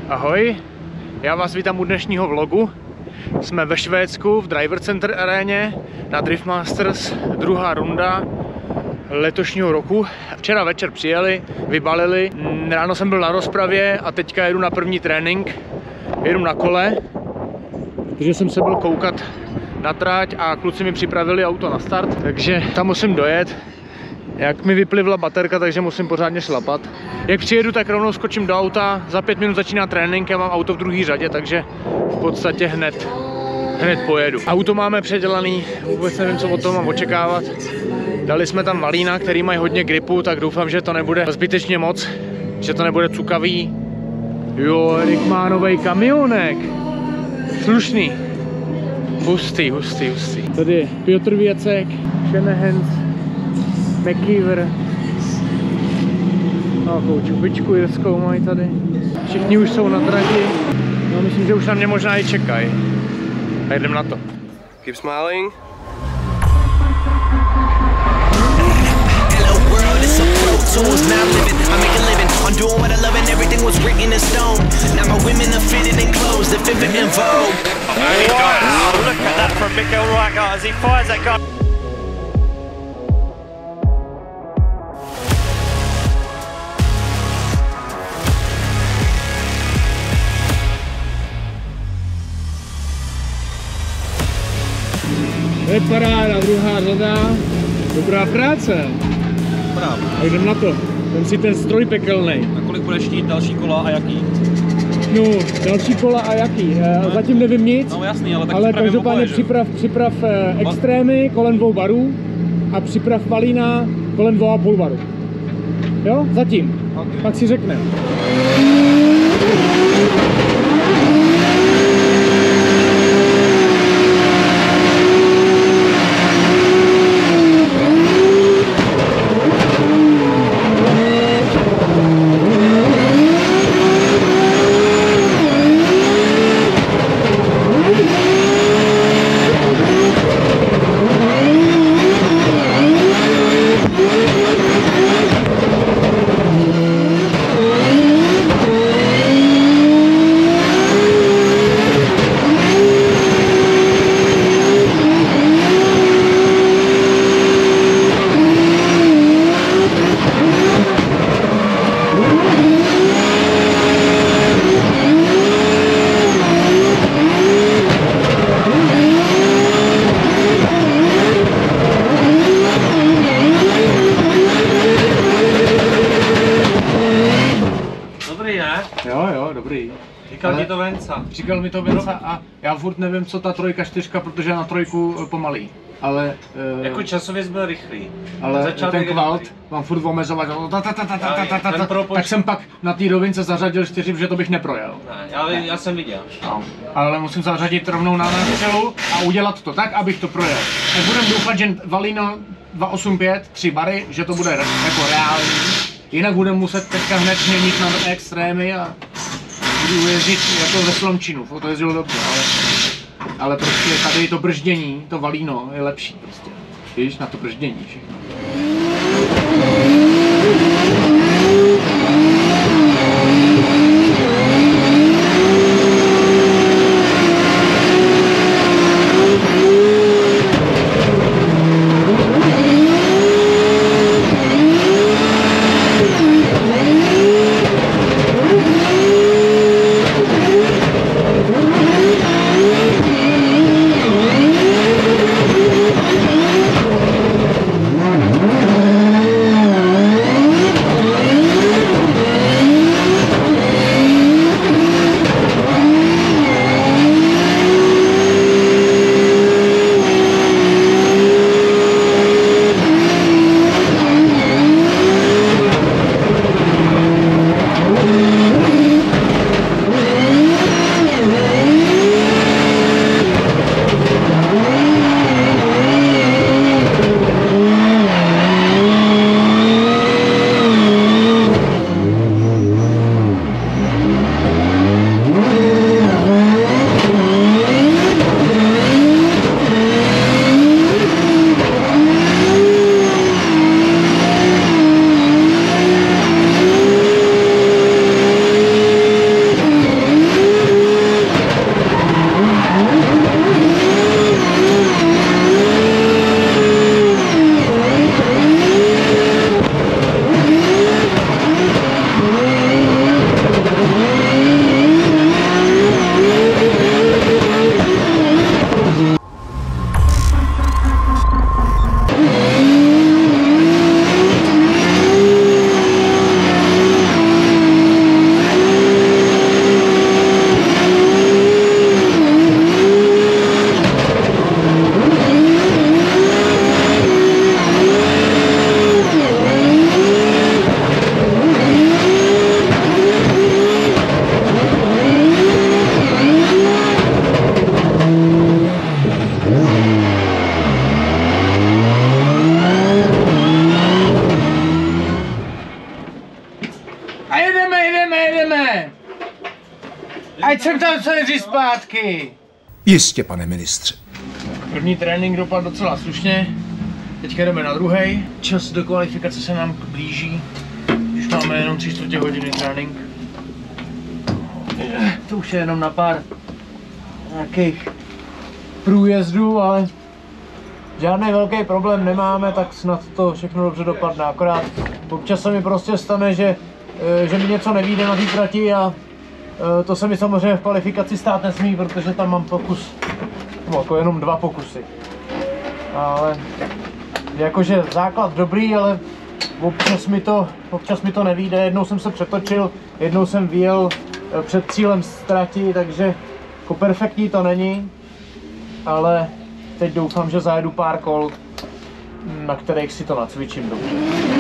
Ahoj, já vás vítám u dnešního vlogu. Jsme ve Švédsku v Driver Center aréně na Drift Masters, druhá runda letošního roku. Včera večer přijeli, vybalili, ráno jsem byl na rozpravě a teďka jedu na první trénink. Jedu na kole, protože jsem se byl koukat na trať a kluci mi připravili auto na start, takže tam musím dojet. Jak mi vyplivla baterka, takže musím pořádně šlapat. Jak přijedu, tak rovnou skočím do auta, za 5 minut začíná trénink, já mám auto v druhé řadě, takže v podstatě hned pojedu. Auto máme předělaný, vůbec nevím, co od toho mám očekávat. Dali jsme tam valína, který mají hodně gripu, tak doufám, že to nebude zbytečně moc, že to nebude cukavý. Jo, Erik má novej kamionek. Slušný. Hustý. Tady je Piotr Věcek, Šenehens, McKeever. Takovou čupičku jirskou mají tady. Všichni už jsou na trati. No, myslím, že už na mě možná i čekají. A jdem na to. Keep smiling. Tools, now I'm living, I make a living, I'm doing what I love and everything was written in stone. Now my women are fitted in clothes, they're fit in vogue. Wow, look at that from Mikkel Rygaard as he fires that guy. To je paráda, druhá řada. Dobrá práce. A jdem na to. Vem si ten stroj pekelnej. Na kolik budeš chtít další kola a jaký? No, další kola a jaký? Zatím nevím nic. No jasný, ale každopádně připrav extrémy kolem 2 barů a připrav valína kolem 2,5 baru. Jo? Zatím. Okay. Pak si řekneme. Jo, dobrý. Říkal ti to Venca. Říkal mi to Venca a já furt nevím, co ta 3, 4, protože na 3 pomalý. Ale jako časově byl rychlý. Ale ten kvalt mám furt omezovat. Tak jsem pak na té rovince zařadil 4, protože to bych neprojel. Ne, já jsem viděl. No. Ale musím zařadit rovnou na nástřelu a udělat to tak, abych to projel. Tak budem doufat, že valíno 285, 3 bary, že to bude jako reální. Jinak budeme muset teďka hned změnit na extrémy a budu jezdit jako ve Slomčinu, to jezdilo dobře, ale prostě tady to brždění, to valíno je lepší prostě, víš, na to brždění všechno. Ať jsem tam co nejdřív zpátky! Jistě, pane ministře. První trénink dopadl docela slušně. Teďka jdeme na druhý. Čas do kvalifikace se nám blíží. Už máme jenom 3/4 hodiny trénink. To už je jenom na pár nějakých průjezdů, ale žádný velký problém nemáme, tak snad to všechno dobře dopadne. Akorát občas se mi prostě stane, že mi něco nevyjde na té trati a to se mi samozřejmě v kvalifikaci stát nesmí, protože tam mám pokus, no, jako jenom 2 pokusy. Ale jakože základ dobrý, ale občas mi to nevyjde. Jednou jsem se přetočil, jednou jsem vyjel před cílem ztrati, takže jako perfektní to není, ale teď doufám, že zajedu pár kol, na kterých si to nacvičím dobře.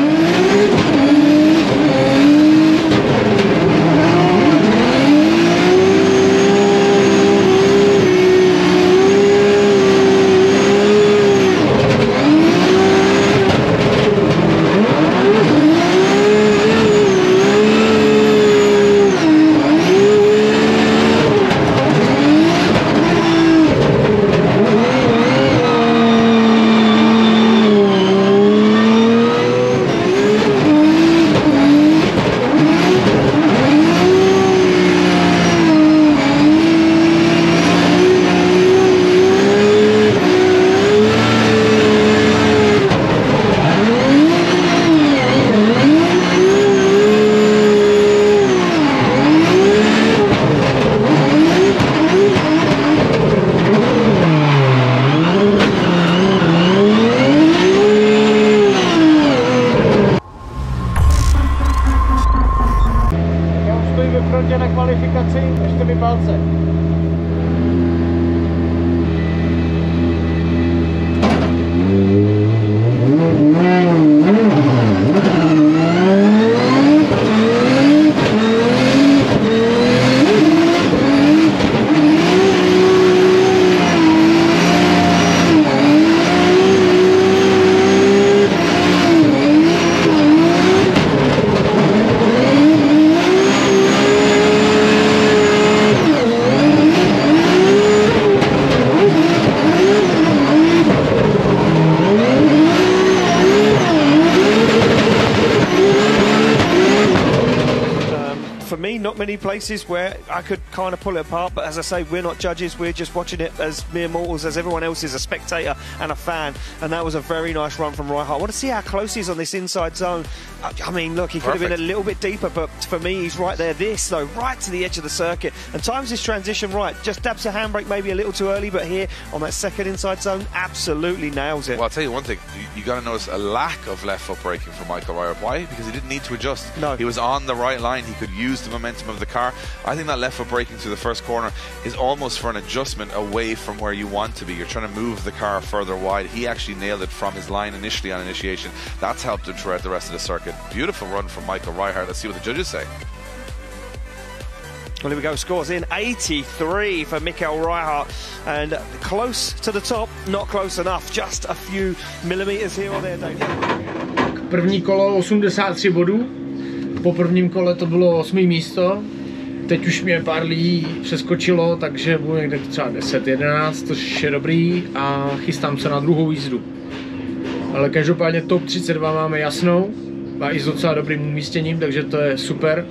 Na kvalifikaci, držte mi palce. Not many places where I could kind of pull it apart, but as I say, we're not judges, we're just watching it as mere mortals, as everyone else is a spectator and a fan, and that was a very nice run from Reichardt. I want to see how close he is on this inside zone. I mean, look, he could have been a little bit deeper, but for me, he's right there. This, though, right to the edge of the circuit, and times his transition right. Just dabs a handbrake maybe a little too early, but here, on that second inside zone, absolutely nails it. Well, I'll tell you one thing, you got to notice a lack of left foot braking from Michael Reichardt. Why? Because he didn't need to adjust. No. He was on the right line, he could use the momentum of the car. I think that left foot braking through the first corner is almost for an adjustment away from where you want to be. You're trying to move the car further wide. He actually nailed it from his line initially on initiation. That's helped him throughout the rest of the circuit. Beautiful run from Michael Reichardt. Let's see what the judges say. Well, here we go, scores in 83 for Michael Reichardt, and close to the top, not close enough, just a few millimeters here or there, Dave. První kolo 83 bodů, po prvním kole to bylo 8. místo, teď už mě pár lidí přeskočilo, takže budu někde třeba 10-11, což je dobrý a chystám se na druhou jízdu. Ale každopádně top 32 máme jasnou a i s docela dobrým umístěním, takže to je super.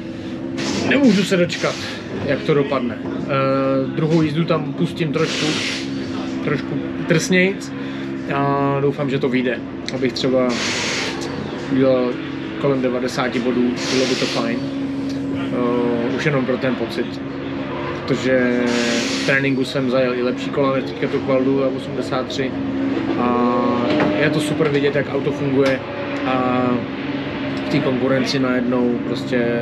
Nemůžu se dočkat, jak to dopadne. Druhou jízdu tam pustím trošku drsnějc a doufám, že to vyjde. Abych třeba udělal kolem 90 bodů, bylo by to fajn. Už jenom pro ten pocit. Protože v tréninku jsem zajel i lepší kola, než teďka to kvaldu a 83. A je to super vidět, jak auto funguje a v té konkurenci najednou prostě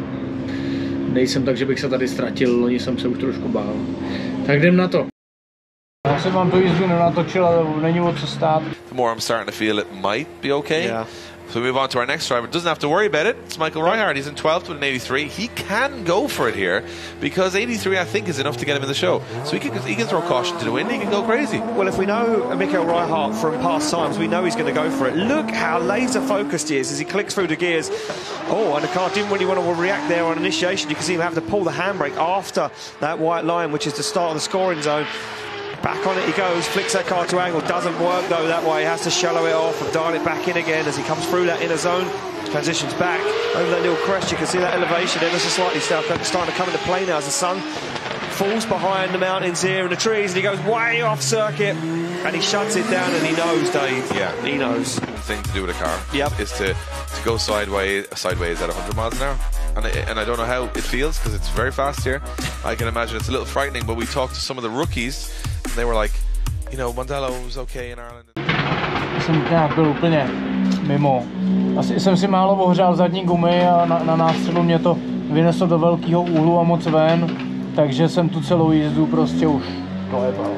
nejsem tak, že bych se tady ztratil, loni jsem se už trošku bál. Tak jdem na to. Já jsem vám tu jízdu nenatočil, ale není o co stát. The more I'm starting to feel it might be okay. Yeah. So we move on to our next driver. Doesn't have to worry about it. It's Michael Reinhardt. He's in 12th with an 83. He can go for it here because 83, I think, is enough to get him in the show. So he can throw caution to the wind. He can go crazy. Well, if we know Michael Reinhardt from past times, we know he's going to go for it. Look how laser focused he is as he clicks through the gears. Oh, and the car didn't really want to react there on initiation. You can see him have to pull the handbrake after that white line, which is the start of the scoring zone. Back on it he goes, flicks that car to angle, doesn't work though that way, he has to shallow it off and dial it back in again as he comes through that inner zone, transitions back over that little crest. You can see that elevation ever so slightly starting to come into play now as the sun falls behind the mountains here and the trees, and he goes way off circuit and he shuts it down, and he knows, Dave. Yeah, he knows. The thing to do with a car is to go sideways at 100 miles an hour. And I don't know how it feels because it's very fast here. I can imagine it's a little frightening, but we talked to some of the rookies and they were like, you know, Mondello was okay in Ireland. Jsem nějak byl úplně mimo. Asi jsem si málo ohřál zadní gumy a na nástřelu mě to vyneslo do velkého úhlu a moc ven, takže jsem tu celou jízdu prostě už dojebal.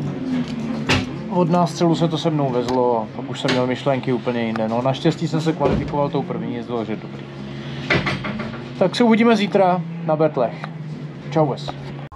Od nástřelu se to se mnou vezlo a pak už jsem měl myšlenky úplně jinde. No, naštěstí jsem se kvalifikoval tou první jízdou, takže dobrý. Tak se uvidíme zítra na Betlech. Čau ves.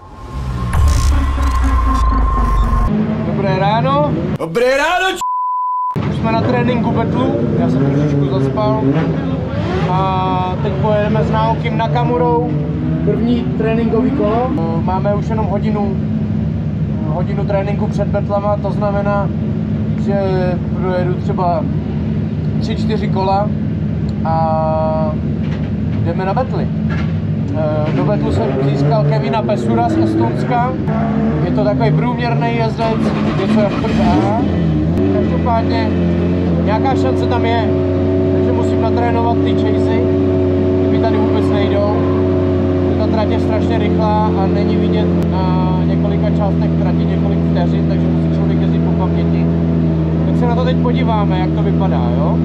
Dobré ráno. Dobré ráno, Už jsme na tréninku Betlu, já jsem trošičku zaspal. A teď pojedeme s Naokim Nakamurou. První tréninkový kolo. Máme už jenom hodinu tréninku před Betlama, to znamená, že projedu třeba 3-4 kola a jdeme na Betly. Do Betlu jsem získal Kevina Pesura z Estonska. Je to takový průměrný jezdec, něco jako já. Každopádně nějaká šance tam je, takže musím natrénovat ty chasey, ty tady vůbec nejdou. Ta trať je strašně rychlá a není vidět na několika částech trati několik vteřin, takže musí člověk jezdit po paměti. Tak se na to teď podíváme, jak to vypadá, jo?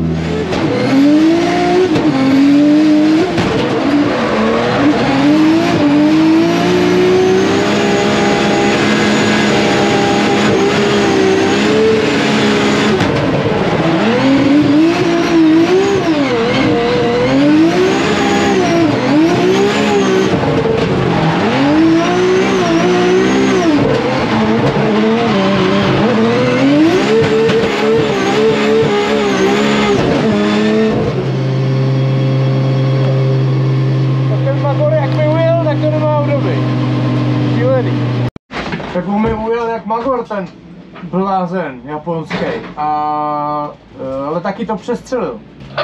Tak on mi ujel jak magor ten blázen japonský, ale taky to přestřelil.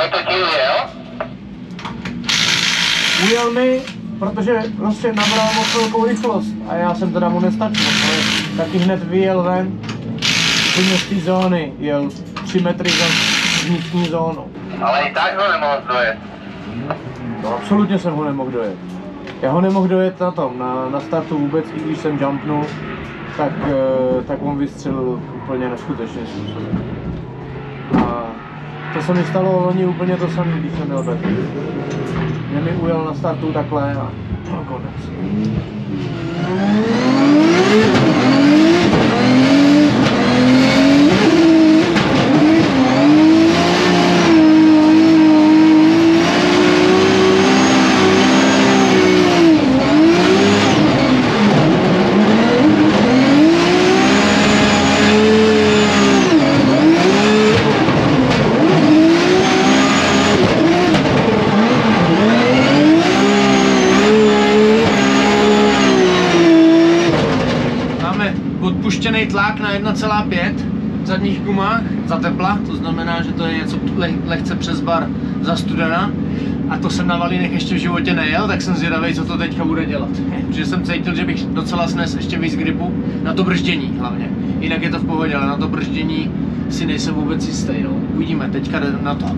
Ujel mi, protože prostě nabral moc velkou rychlost a já jsem teda mu nestačil, ale taky hned vyjel ven z té zóny, jel 3 metry za vnitřní zónu. Ale i tak ho nemohl dojet. No absolutně jsem ho nemohl dojet. Já ho nemohl dojet na tom, na startu vůbec, i když jsem jumpnul, tak on vystřelil úplně neskutečným způsobem. A to se mi stalo loni úplně to samé, když jsem měl Betlu. Mě mi ujel na startu takhle a konec. Odpuštěný tlak na 1,5 v zadních gumách za tepla, to znamená, že to je něco lehce přes bar za studena. A to jsem na valínech ještě v životě nejel, tak jsem zvědavý, co to teďka bude dělat. Protože jsem cítil, že bych docela snes ještě víc gripu, na to brždění hlavně. Jinak je to v pohodě, ale na to brždění si nejsem vůbec jistý. No. Uvidíme, teďka jde na to.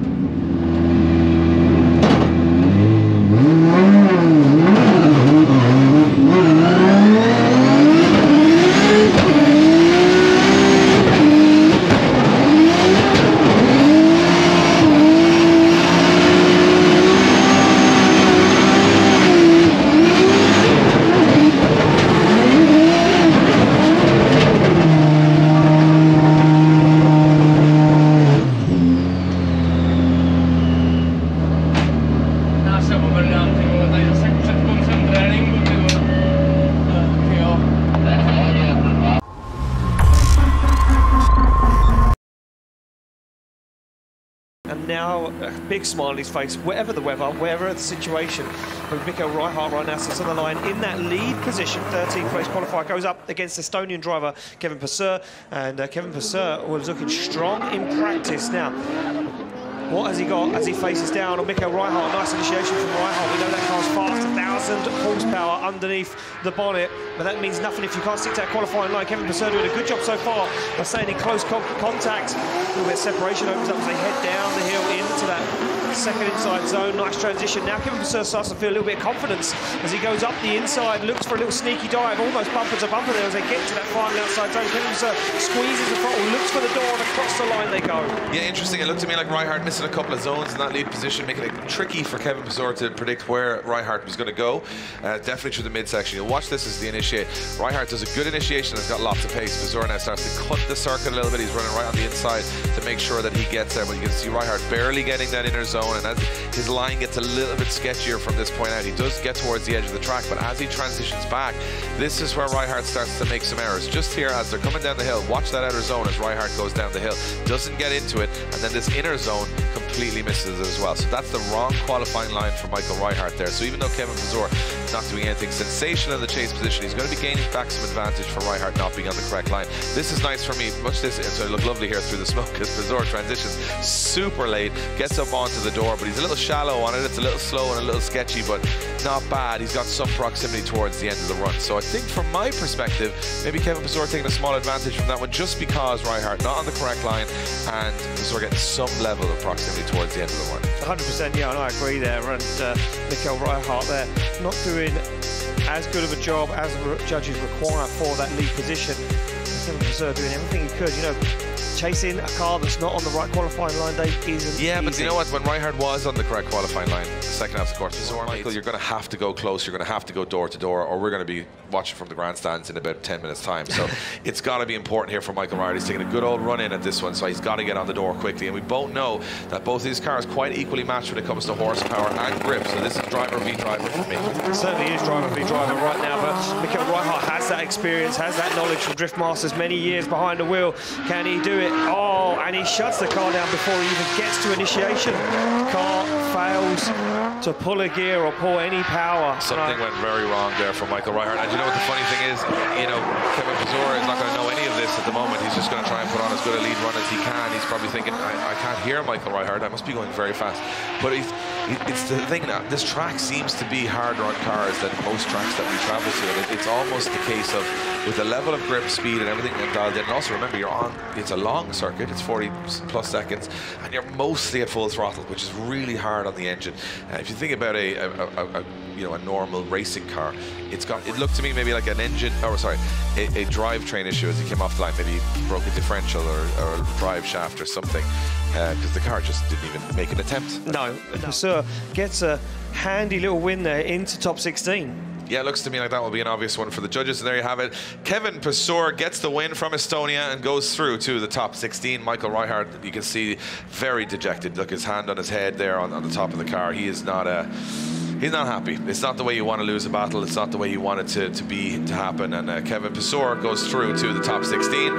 now a big smile on his face, whatever the weather, whatever the situation. But Mikael Reichardt right now sits on the line in that lead position. 13th place qualifier goes up against Estonian driver Kevin Passeur, and Kevin Passeur was looking strong in practice. Now, what has he got as he faces down on Mikael Reichardt? Nice initiation from Reichardt. We know that car's fast, 1,000 horsepower underneath the bonnet, but that means nothing if you can't stick to that qualifying line. Kevin Passeur doing a good job so far by staying in close contact. A little bit of separation opens up as they head down the hill into that second inside zone. Nice transition. Now Kevin Passeur starts to feel a little bit of confidence as he goes up the inside, looks for a little sneaky dive, almost bumper to bumper there as they get to that final outside zone. Kevin Passeur squeezes the throttle, looks for the door, and across the line they go. Yeah, interesting. It looked to me like Reichardt missing a couple of zones in that lead position, making it tricky for Kevin Passeur to predict where Reichardt was going to go. Definitely through the midsection. You'll watch this as the initiate. Reichardt does a good initiation, has got lots of pace. Passeur now starts to cut the circuit a little bit. He's running right on the inside to make sure that he gets there, but you can see Reichardt barely getting that inner zone, and as his line gets a little bit sketchier from this point out, he does get towards the edge of the track, but as he transitions back, this is where Reichardt starts to make some errors. Just here as they're coming down the hill, watch that outer zone as Reichardt goes down the hill, doesn't get into it, and then this inner zone completely misses it as well. So that's the wrong qualifying line for Mikael Reichardt there. So even though Kevin Passeur is not doing anything sensational in the chase position, he's going to be gaining back some advantage for Reichardt not being on the correct line. This is nice for me. Watch this, it's going to look lovely here through the smoke as Passeur transitions super late, gets up onto the door, but he's a little shallow on it. It's a little slow and a little sketchy, but not bad. He's got some proximity towards the end of the run. So I think from my perspective, maybe Kevin Passeur taking a small advantage from that one just because Reichardt not on the correct line and Passeur getting some level of proximity towards the end of the run. 100%, yeah, and I agree there. And Mikael Reichardt there not doing as good of a job as the judges require for that lead position. Kevin Passeur doing everything he could, you know, chasing a car that's not on the right qualifying line day isn't Yeah, but easy. you know what? When Reichardt was on the correct qualifying line, the second half of the course, Passeur, Michael, you're going to have to go close. You're going to have to go door to door, or we're going to be watching from the grandstands in about 10 minutes' time. So it's got to be important here for Mikael Reichardt. He's taking a good old run in at this one, so he's got to get on the door quickly. And we both know that both these cars quite equally matched when it comes to horsepower and grip. So this is driver v driver for me. It certainly is driver v driver right now, but Mikael Reichardt has that experience, has that knowledge from Drift Masters, many years behind the wheel. Can he do it? Oh, and he shuts the car down before he even gets to initiation. Car fails to pull a gear or pull any power. Something went very wrong there for Mikael Reichardt. And you know what the funny thing is? You know, Kevin Passeur is not going to know any of this at the moment. He's just going to try and put on as good a lead run as he can. He's probably thinking, I can't hear Mikael Reichardt. I must be going very fast. But it's the thing now. This track seems to be harder on cars than most tracks that we travel to. And it's almost the case of, with the level of grip, speed, and everything dialed in. And also remember, it's a long circuit. It's 40 plus seconds, and you're mostly at full throttle, which is really hard on the engine. If you think about a normal racing car, it looked to me maybe like an engine, a drivetrain issue as he came off the line. Maybe he broke a differential or a drive shaft or something, because the car just didn't even make an attempt. No, Passeur gets a handy little win there into top 16. Yeah, it looks to me like that will be an obvious one for the judges, and there you have it. Kevin Passeur gets the win from Estonia and goes through to the top 16. Mikael Reichardt, you can see, very dejected. Look, his hand on his head there on the top of the car. He is not he's not happy. It's not the way you want to lose a battle. It's not the way you want it to happen. And Kevin Passeur goes through to the top 16.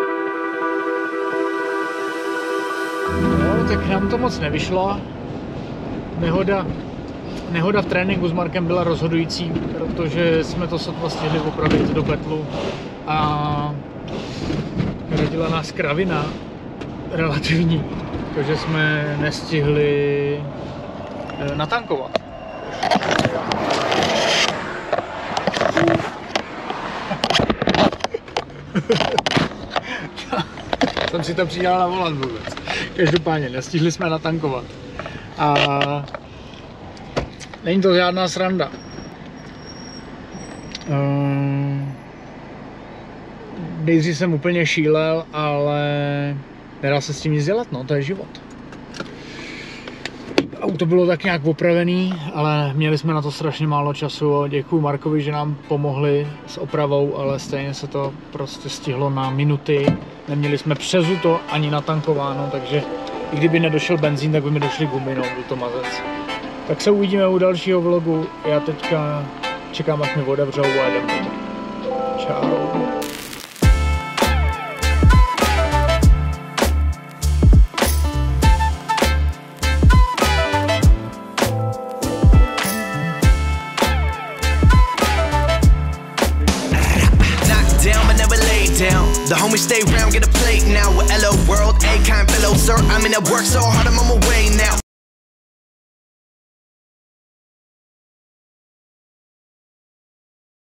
No, tak nám to moc nevyšlo. Nehoda v tréninku s Markem byla rozhodující, protože jsme to sotva stihli opravit do petlu a radila nás kravina relativní, protože jsme nestihli natankovat. Jsem si to přidělal na volant vůbec. Každopádně nestihli jsme natankovat. A není to žádná sranda. Nejdřív jsem úplně šílel, ale nedá se s tím nic dělat, no, to je život. Auto bylo tak nějak opravený, ale měli jsme na to strašně málo času. Děkuju Markovi, že nám pomohli s opravou, ale stejně se to prostě stihlo na minuty. Neměli jsme přezuto ani natankováno, takže i kdyby nedošel benzín, tak by mi došly gumy, no, byl to mazec. Tak se uvidíme u dalšího vlogu. Já teďka čekám, až mi otevřou a jdem. Čau. The homies stay round, get a plate now. With LO World, A-Kind below, sir. I'm in at work so hard, I'm on my way now.